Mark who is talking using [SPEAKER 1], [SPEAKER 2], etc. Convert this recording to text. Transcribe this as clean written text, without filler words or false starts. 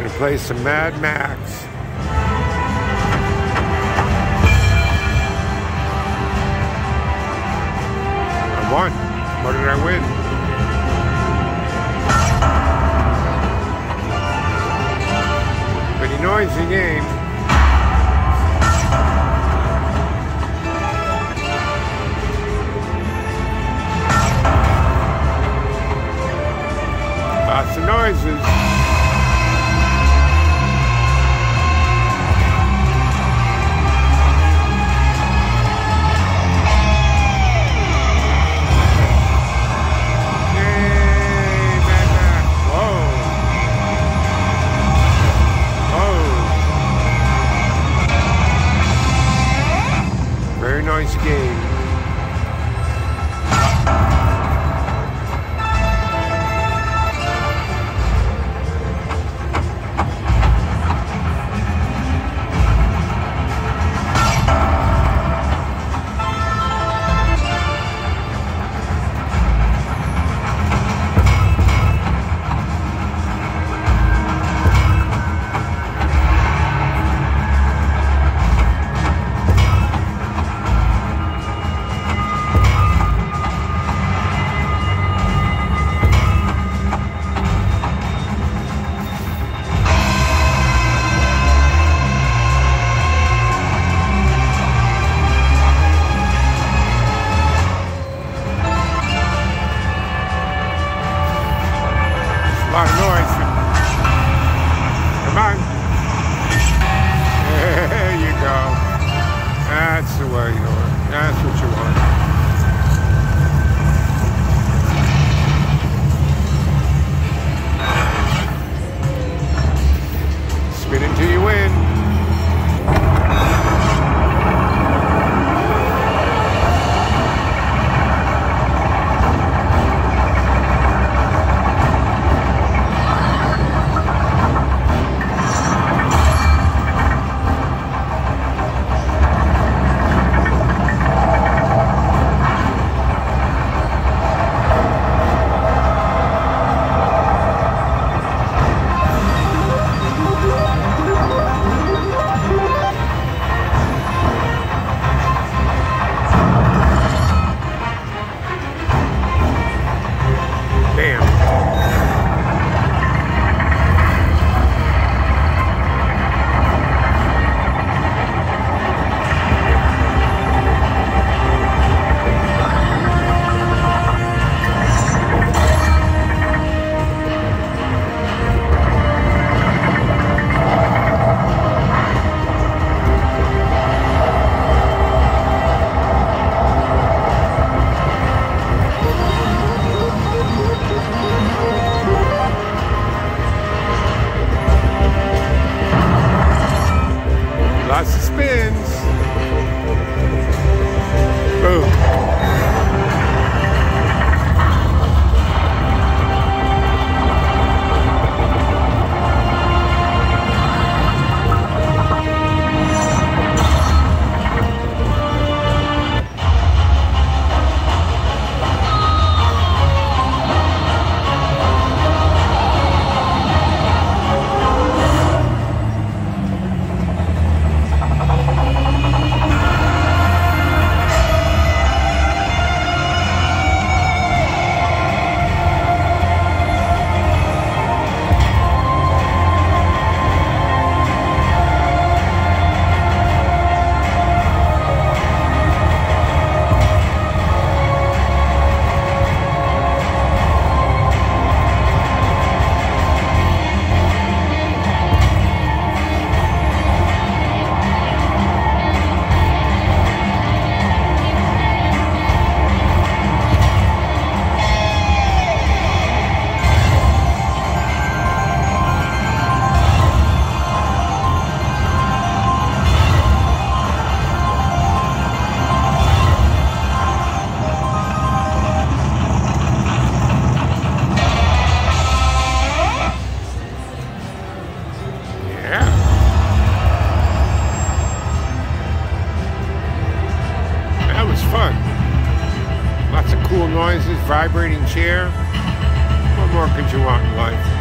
[SPEAKER 1] Gonna play some Mad Max. I won. What did I win? Pretty noisy game. Lots of noises. Nice game. A lot of noise. Come on. There you go. That's the way you are. That's what you want. Spin until you win. Lots of spins. Boom. Lots of cool noises, vibrating chair. What more could you want in life?